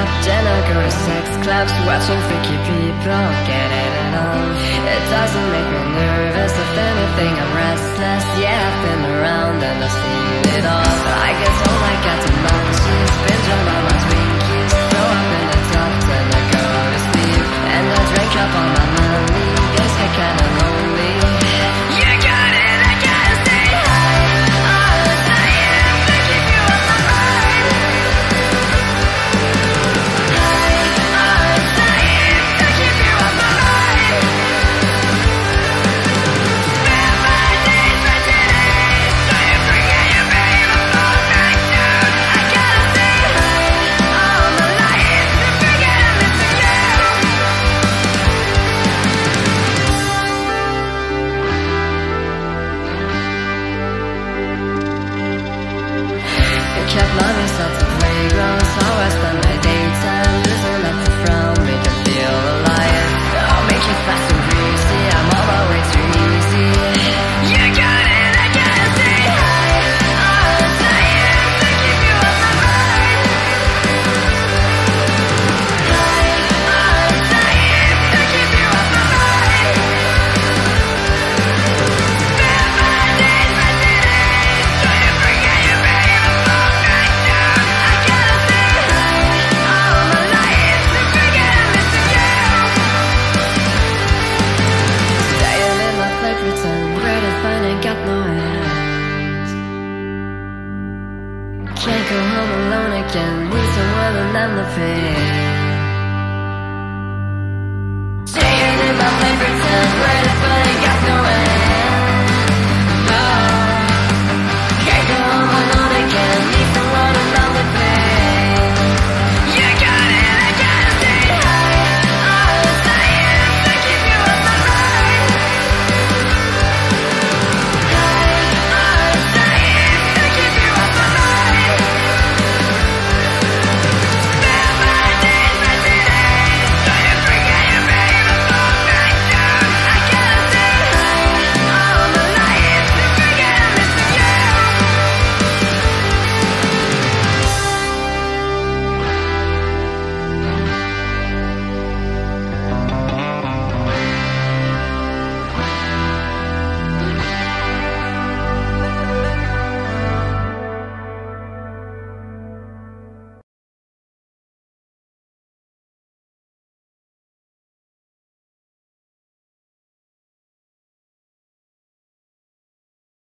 up, then I go to sex clubs, watching freaky people get it on. It doesn't make me nervous, if anything I'm restless. Yeah, I've been around and I've seen it all. I get home, I got the munchies, binge on all my Twinkies, throw up in the tub, then I go to sleep, and I drink up all my money, guess I kinda lonely. You got it, I gotta stay high all the time to keep you on my mind. High all the time to keep you on my mind. Spend my days for today, trying to forget you, babe, I'm all back down. I gotta stay high all my life to forget I'm missing you. I kept loving such a playground, so I spend my daytime losing up the frown, make it feel alive. I'll make you fast and breezy, I'm on my way too easy. You got it, I gotta stay high all the time to keep you on my mind. High all the time to keep you on my mind. Spend my days for today, trying to forget you, babe, I'm all back down. I gotta stay high all my life to forget I'm missing you. Staying in my play pretend, great if I ain't got no hands. Can't go home alone again, need someone and I'm the pain.